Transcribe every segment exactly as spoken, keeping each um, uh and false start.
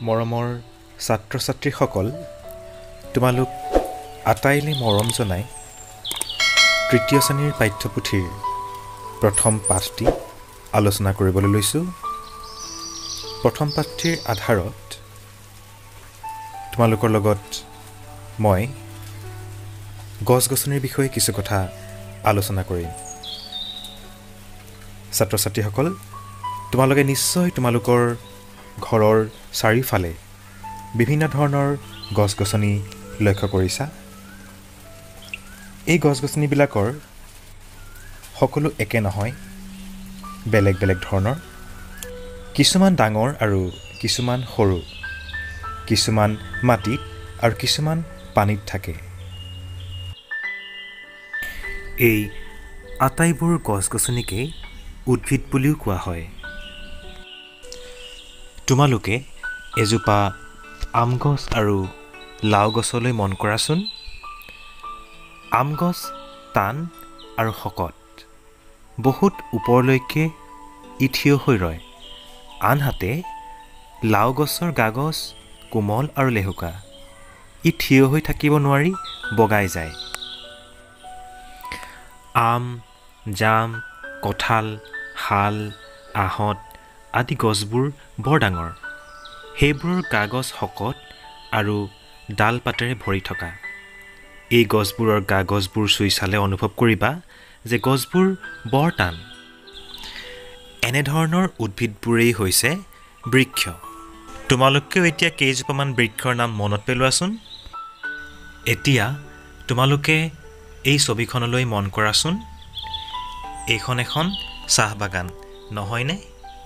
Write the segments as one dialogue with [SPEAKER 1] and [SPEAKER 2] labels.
[SPEAKER 1] মৰমৰ ছাত্ৰ ছাত্ৰীসকল, তোমালোক আটাইলে মৰম জনাই তৃতীয় শ্ৰেণীৰ পাঠ্যপুথিৰ প্ৰথম পাঠটি আলোচনা কৰিবলৈ লৈছোঁ। প্ৰথম পাঠটিৰ আধাৰত তোমালোকৰ লগত মই গছ-গছনিৰ বিষয়ে কিছু কথা আলোচনা কৰিম। ছাত্ৰ ছাত্ৰীসকল, তোমালোকে নিশ্চয় তোমালোকৰ ঘৰৰ চাৰিওফালে বিভিন্ন ধৰণৰ গছ-গছনি লক্ষ্য কৰিছা। এই গছ-গছনিবিলাকৰ সকলো একে নহয়, বেলেগ বেলেগ ধৰণৰ। কিছুমান ডাঙৰ আৰু কিছুমান সৰু, কিছুমান মাটিত আৰু কিছুমান পানীত থাকে। এই আটাইবোৰ গছ-গছনিকে উদ্ভিদ বুলিও কোৱা হয়। তোমালোকে এজোপা আম গছ আৰু লাও গছলৈ মন কৰাচোন। আম গছ টান আৰু শকত, বহুত ওপৰলৈকে ই থিয় হৈ ৰয়। আনহাতে লাও গছৰ গাগছ কোমল আৰু লেহুকা, ই থিয় হৈ থাকিব নোৱাৰি বগাই যায়। আম, জাম, কঁঠাল, শাল, আহঁত আদি গছবোৰ বৰ ডাঙৰ। সেইবোৰৰ গাগছ শকত আৰু ডাল পাতেৰে ভৰি থকা। এই গছবোৰৰ গাগছবোৰ চুই চালে অনুভৱ কৰিবা যে গছবোৰ বৰ টান। এনেধৰণৰ উদ্ভিদবোৰেই হৈছে বৃক্ষ। তোমালোকেও এতিয়া কেইজোপামান বৃক্ষৰ নাম মনত পেলোৱাচোন। এতিয়া তোমালোকে এই ছবিখনলৈ মন কৰাচোন। এইখন এখন চাহ বাগান, নহয়নে?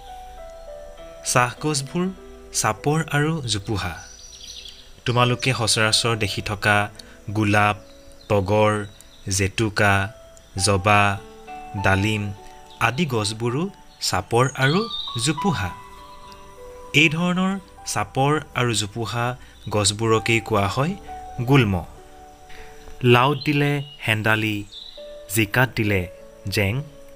[SPEAKER 1] চাহ গছবোৰ চাপৰ আৰু জোপোহা। তোমালোকে সচৰাচৰ দেখি থকা গোলাপ, তগৰ, জেতুকা, জবা, ডালিম আদি গছবোৰো চাপৰ আৰু জোপোহা। এই ধৰণৰ চাপৰ আৰু জোপোহা গছবোৰকেই কোৱা হয় গুল্ম। লাওত দিলে হেন্দালি, জিকাত দিলে জেং।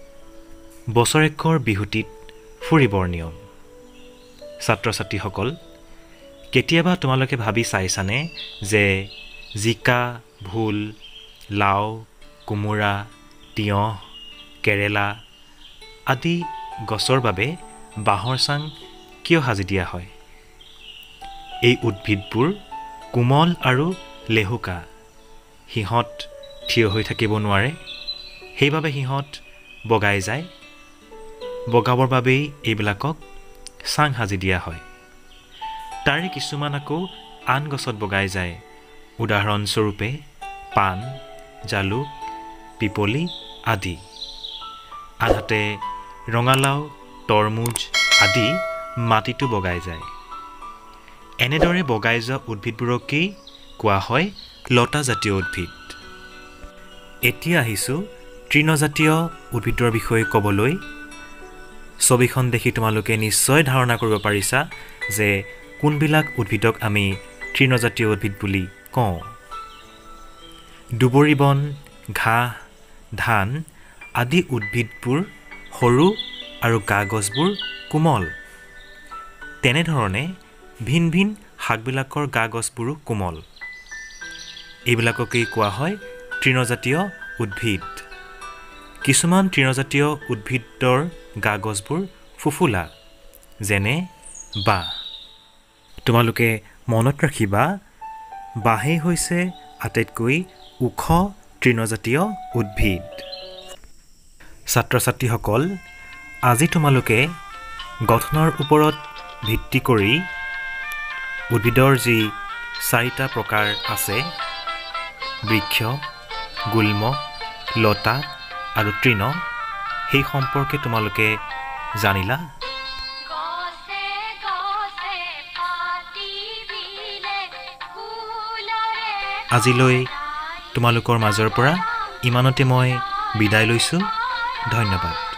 [SPEAKER 1] বছৰেকৰ বিহুটিত ফুৰিবৰ নিয়ম। ছাত্ৰ ছাত্ৰীসকল, কেতিয়াবা তোমালোকে ভাবি চাইছানে যে জিকা, ভোল, লাও, কোমোৰা, তিয়ঁহ, কেৰেলা আদি গছৰ বাবে বাঁহৰ চাং কিয় সাজি দিয়া হয়? এই উদ্ভিদবোৰ কোমল আৰু লেহুকা। সিহঁত থিয় হৈ থাকিব নোৱাৰে, সেইবাবে সিহঁত বগাই যায়। বগাবৰ বাবেই এইবিলাকক চাং সাজি দিয়া হয়। তাৰে কিছুমান আকৌ আন গছত বগাই যায়। উদাহৰণস্বৰূপে পাণ, জালুক, পিপলি আদি। আনহাতে ৰঙালাও, তৰমুজ আদি মাটিতো বগাই যায়। এনেদৰে বগাই যোৱা উদ্ভিদবোৰকেই কোৱা হয় লতাজাতীয় উদ্ভিদ। এতিয়া আহিছোঁ তৃণজাতীয় উদ্ভিদৰ বিষয়ে ক'বলৈ। ছবিখন দেখি তোমালোকে নিশ্চয় ধাৰণা কৰিব পাৰিছা যে কোনবিলাক উদ্ভিদক আমি তৃণজাতীয় উদ্ভিদ বুলি কওঁ। দুবৰি বন, ঘাঁহ, ধান আদি উদ্ভিদবোৰ সৰু আৰু গা-গছবোৰ কোমল। তেনেধৰণে ভিন ভিন শাকবিলাকৰ গা-গছবোৰো কোমল। এইবিলাককেই কোৱা হয় তৃণজাতীয় উদ্ভিদ। কিছুমান তৃণজাতীয় উদ্ভিদৰ গা-গছবোৰ ফুফুলা, যেনে বাঁহ। তোমালোকে মনত ৰাখিবা, বাঁহেই হৈছে আটাইতকৈ ওখ তৃণজাতীয় উদ্ভিদ। ছাত্ৰ ছাত্ৰীসকল, আজি তোমালোকে গঠনৰ ওপৰত ভিত্তি কৰি উদ্ভিদৰ যি চাৰিটা প্ৰকাৰ আছে, বৃক্ষ, গুল্ম, লতা আৰু তৃণ, সেই সম্পৰ্কে তোমালোকে জানিলা। আজিলৈ তোমালোকৰ মাজৰ পৰা ইমানতে মই বিদায় লৈছোঁ। ধন্যবাদ।